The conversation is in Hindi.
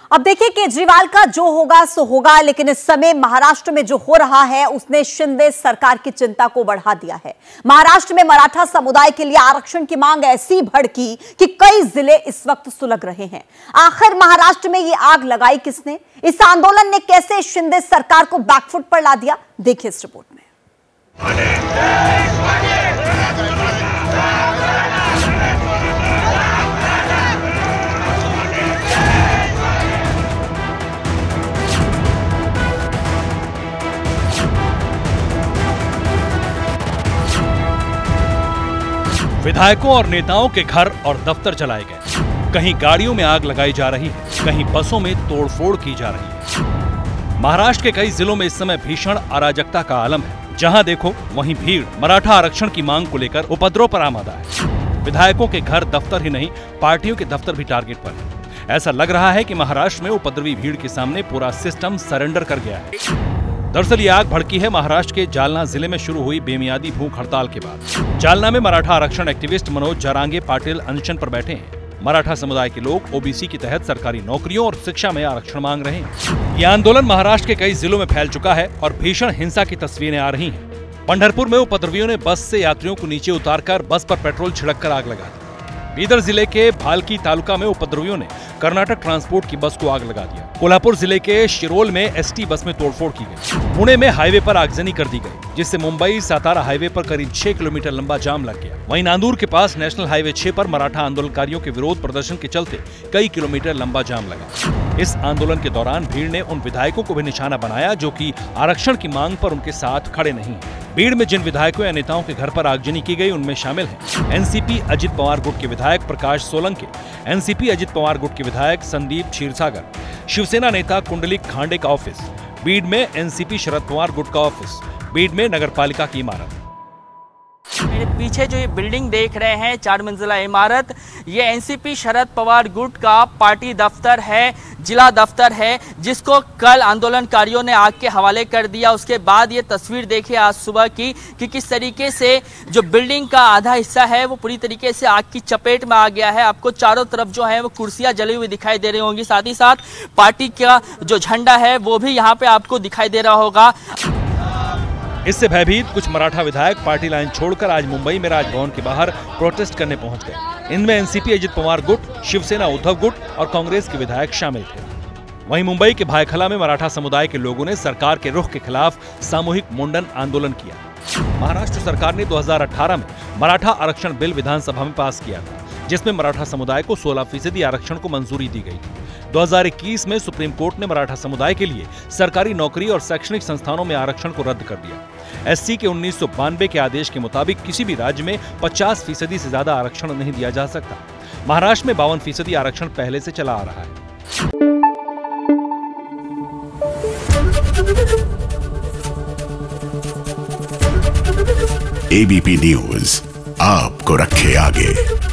अब देखिए केजरीवाल का जो होगा सो होगा, लेकिन इस समय महाराष्ट्र में जो हो रहा है उसने शिंदे सरकार की चिंता को बढ़ा दिया है। महाराष्ट्र में मराठा समुदाय के लिए आरक्षण की मांग ऐसी भड़की कि कई जिले इस वक्त सुलग रहे हैं। आखिर महाराष्ट्र में ये आग लगाई किसने? इस आंदोलन ने कैसे शिंदे सरकार को बैकफुट पर ला दिया? देखिए इस रिपोर्ट में। विधायकों और नेताओं के घर और दफ्तर जलाए गए, कहीं गाड़ियों में आग लगाई जा रही है, कहीं बसों में तोड़फोड़ की जा रही है। महाराष्ट्र के कई जिलों में इस समय भीषण अराजकता का आलम है। जहां देखो वहीं भीड़ मराठा आरक्षण की मांग को लेकर उपद्रव पर आमादा है। विधायकों के घर दफ्तर ही नहीं, पार्टियों के दफ्तर भी टारगेट पर है। ऐसा लग रहा है कि महाराष्ट्र में उपद्रवी भीड़ के सामने पूरा सिस्टम सरेंडर कर गया है। दरअसल ये आग भड़की है महाराष्ट्र के जालना जिले में शुरू हुई बेमियादी भूख हड़ताल के बाद। जालना में मराठा आरक्षण एक्टिविस्ट मनोज जरांगे पाटिल अनशन पर बैठे हैं। मराठा समुदाय के लोग ओबीसी के तहत सरकारी नौकरियों और शिक्षा में आरक्षण मांग रहे हैं। ये आंदोलन महाराष्ट्र के कई जिलों में फैल चुका है और भीषण हिंसा की तस्वीरें आ रही हैं। पंढरपुर में उपद्रवियों ने बस से यात्रियों को नीचे उतारकर बस पर पेट्रोल छिड़ककर आग लगा दी। बीदर जिले के भालकी तालुका में उपद्रवियों ने कर्नाटक ट्रांसपोर्ट की बस को आग लगा दिया। कोल्हापुर जिले के शिरोल में एसटी बस में तोड़फोड़ की गई। पुणे में हाईवे पर आगजनी कर दी गई, जिससे मुंबई सातारा हाईवे पर करीब 6 किलोमीटर लंबा जाम लग गया। वहीं नांदूर के पास नेशनल हाईवे 6 पर मराठा आंदोलनकारियों के विरोध प्रदर्शन के चलते कई किलोमीटर लंबा जाम लगा। इस आंदोलन के दौरान भीड़ ने उन विधायकों को भी निशाना बनाया जो कि आरक्षण की मांग पर उनके साथ खड़े नहीं हैं। भीड़ में जिन विधायकों या नेताओं के घर पर आगजनी की गई उनमें शामिल हैं एनसीपी अजित पवार गुट के विधायक प्रकाश सोलंकी, एनसीपी अजित पवार गुट के विधायक संदीप क्षीरसागर, शिवसेना नेता कुंडलिक खांडे का ऑफिस, बीड में एनसीपी शरद पवार गुट का ऑफिस, बीड में नगरपालिका की इमारत। मेरे पीछे जो ये बिल्डिंग देख रहे हैं 4 मंजिला इमारत, ये एनसीपी शरद पवार गुट का पार्टी दफ्तर है, जिला दफ्तर है, जिसको कल आंदोलनकारियों ने आग के हवाले कर दिया। उसके बाद ये तस्वीर देखिए आज सुबह की कि किस तरीके से जो बिल्डिंग का आधा हिस्सा है वो पूरी तरीके से आग की चपेट में आ गया है। आपको चारों तरफ जो है वो कुर्सियां जली हुई दिखाई दे रही होंगी, साथ ही साथ पार्टी का जो झंडा है वो भी यहाँ पे आपको दिखाई दे रहा होगा। इससे भयभीत कुछ मराठा विधायक पार्टी लाइन छोड़कर आज मुंबई में राजभवन के बाहर प्रोटेस्ट करने पहुंच गए। इनमें एनसीपी अजित पवार गुट, शिवसेना उद्धव गुट और कांग्रेस के विधायक शामिल थे। वहीं मुंबई के भायखला में मराठा समुदाय के लोगों ने सरकार के रुख के खिलाफ सामूहिक मुंडन आंदोलन किया। महाराष्ट्र सरकार ने 2018 में मराठा आरक्षण बिल विधानसभा में पास किया था, जिसमें मराठा समुदाय को 16% आरक्षण को मंजूरी दी गई थी। 2021 में सुप्रीम कोर्ट ने मराठा समुदाय के लिए सरकारी नौकरी और शैक्षणिक संस्थानों में आरक्षण को रद्द कर दिया। एससी के 1992 के आदेश के मुताबिक किसी भी राज्य में 50% से ज्यादा आरक्षण नहीं दिया जा सकता। महाराष्ट्र में 52% आरक्षण पहले से चला आ रहा है। एबीपी न्यूज आपको रखे आगे।